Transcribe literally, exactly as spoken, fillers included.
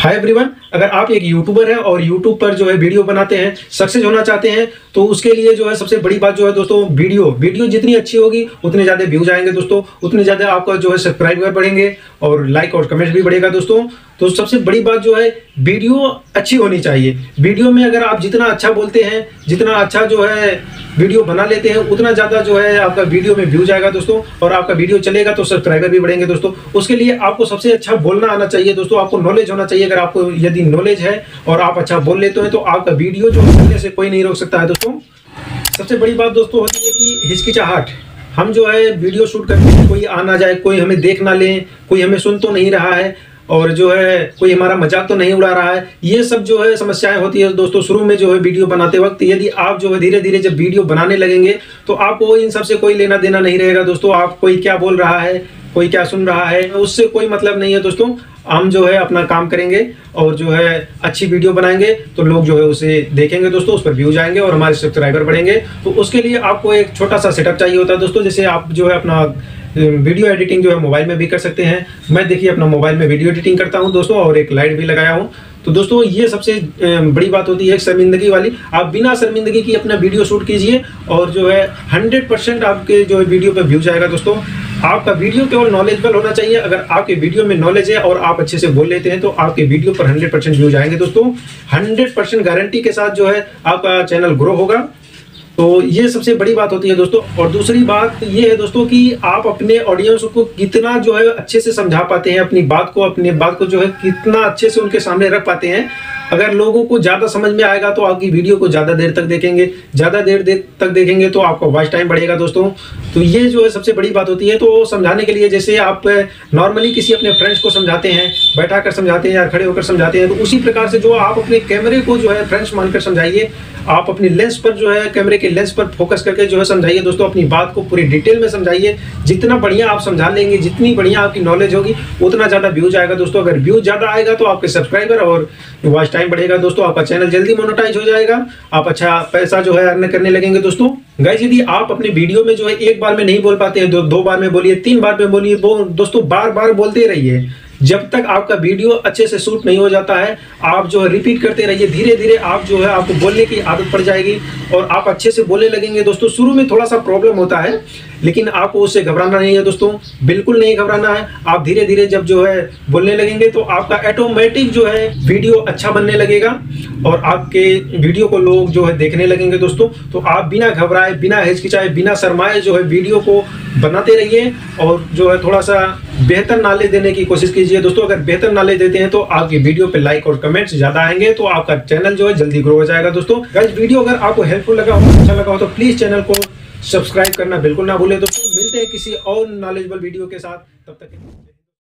Hi everyone, अगर आप एक यूट्यूबर हैं और यूट्यूब पर जो है वीडियो बनाते हैं, सक्सेस होना चाहते हैं, तो उसके लिए जो है सबसे बड़ी बात जो है दोस्तों वीडियो वीडियो जितनी अच्छी होगी उतने ज़्यादा व्यूज आएंगे दोस्तों, उतने ज़्यादा आपका जो है सब्सक्राइबर बढ़ेंगे और लाइक और कमेंट भी बढ़ेगा दोस्तों। तो सबसे बड़ी बात जो है वीडियो अच्छी होनी चाहिए। वीडियो में अगर आप जितना अच्छा बोलते हैं, जितना अच्छा जो है वीडियो बना लेते हैं, उतना ज़्यादा जो है आपका वीडियो में व्यूज आएगा दोस्तों, और आपका वीडियो चलेगा तो सब्सक्राइबर भी बढ़ेंगे दोस्तों। उसके लिए आपको सबसे अच्छा बोलना आना चाहिए दोस्तों, आपको नॉलेज होना चाहिए। अगर आपको यदि नॉलेज है और आप अच्छा बोल लेते हैं तो आपका वीडियो जो चलने से कोई नहीं रोक सकता है दोस्तों। सबसे बड़ी बात दोस्तों होती है कि हिचकिचाहट। हम जो है वीडियो शूट करते हैं, कोई आ ना जाए, कोई हमें देख ना ले, कोई हमें सुन तो नहीं रहा है, और जो है कोई हमारा मजाक तो नहीं उड़ा रहा है। ये सब जो है समस्याएं होती है दोस्तों शुरू में जो है वीडियो बनाते वक्त। यदि आप जो है धीरे धीरे जब वीडियो बनाने लगेंगे तो आपको इन सब से कोई लेना देना नहीं रहेगा दोस्तों। आप कोई क्या बोल रहा है, कोई क्या सुन रहा है, उससे कोई मतलब नहीं है दोस्तों। हम जो है अपना काम करेंगे और जो है अच्छी वीडियो बनाएंगे तो लोग जो है उसे देखेंगे दोस्तों, उस पर व्यूज आएंगे और हमारे सब्सक्राइबर बढ़ेंगे। तो उसके लिए आपको एक छोटा सा सेटअप चाहिए होता है दोस्तों। जैसे आप जो है अपना वीडियो एडिटिंग जो है मोबाइल में भी कर सकते हैं। मैं देखिए अपना मोबाइल में वीडियो एडिटिंग करता हूं दोस्तों, और एक लाइट भी लगाया हूं। तो दोस्तों ये सबसे बड़ी बात होती है शर्मिंदगी वाली। आप बिना शर्मिंदगी की अपना वीडियो शूट कीजिए और जो है हंड्रेड परसेंट आपके जो है वीडियो पे व्यूज आएगा दोस्तों। आपका वीडियो केवल नॉलेजेबल होना चाहिए। अगर आपके वीडियो में नॉलेज है और आप अच्छे से बोल लेते हैं तो आपके वीडियो पर हंड्रेड परसेंट व्यूज आएंगे दोस्तों। हंड्रेड परसेंट गारंटी के साथ जो है आपका चैनल ग्रो होगा। तो ये सबसे बड़ी बात होती है दोस्तों। और दूसरी बात ये है दोस्तों कि आप अपने ऑडियंस को कितना जो है अच्छे से समझा पाते हैं, अपनी बात को अपनी बात को जो है कितना अच्छे से उनके सामने रख पाते हैं। अगर लोगों को ज़्यादा समझ में आएगा तो आपकी वीडियो को ज़्यादा देर तक देखेंगे, ज़्यादा देर देर तक देखेंगे तो आपका वॉच टाइम बढ़ेगा दोस्तों। तो ये जो है सबसे बड़ी बात होती है। तो समझाने के लिए जैसे आप नॉर्मली किसी अपने फ्रेंड्स को समझाते हैं, बैठा कर समझाते हैं या खड़े होकर समझाते हैं, तो उसी प्रकार से जो आप अपने कैमरे को जो है फ्रेंड्स मानकर समझाइए। आप अपनी लेंस पर जो है कैमरे के लेंस पर फोकस करके जो है समझाइए दोस्तों। अपनी बात को पूरी डिटेल में समझाइए। जितना बढ़िया आप समझा लेंगे, जितनी बढ़िया आपकी नॉलेज होगी, उतना ज़्यादा व्यूज आएगा दोस्तों। अगर व्यूज ज़्यादा आएगा तो आपके सब्सक्राइबर और वॉच टाइम बढ़ेगा दोस्तों। आपका चैनल जल्दी मोनेटाइज हो जाएगा, आप अच्छा पैसा जो है अर्न करने लगेंगे दोस्तों। गाइस यदि आप अपने वीडियो में जो है एक बार में नहीं बोल पाते हैं, दो दो बार में बोलिए, तीन बार में बोलिए, वो दोस्तों बार बार बोलते रहिए। जब तक आपका वीडियो अच्छे से शूट नहीं हो जाता है, आप जो है रिपीट करते रहिए। धीरे धीरे आप जो है आपको बोलने की आदत पड़ जाएगी और आप अच्छे से बोलने लगेंगे दोस्तों। शुरू में थोड़ा सा प्रॉब्लम होता है, लेकिन आपको उससे घबराना नहीं है दोस्तों, बिल्कुल नहीं घबराना है। आप धीरे धीरे जब जो है बोलने लगेंगे तो आपका ऑटोमेटिक जो है वीडियो अच्छा बनने लगेगा और आपके वीडियो को लोग जो है देखने लगेंगे दोस्तों। तो आप बिना घबराए, बिना हिचकिचाए, बिना शर्माए जो है वीडियो को बनाते रहिए और जो है थोड़ा सा बेहतर नॉलेज देने की कोशिश कीजिए दोस्तों। अगर बेहतर नॉलेज देते हैं तो आपकी वीडियो पे लाइक और कमेंट्स ज्यादा आएंगे तो आपका चैनल जो है जल्दी ग्रो हो जाएगा दोस्तों। गाइस वीडियो अगर आपको हेल्पफुल लगा हो, अच्छा लगा हो, तो प्लीज चैनल को सब्सक्राइब करना बिल्कुल ना भूलें दोस्तों। मिलते हैं किसी और नॉलेजेबल वीडियो के साथ, तब तक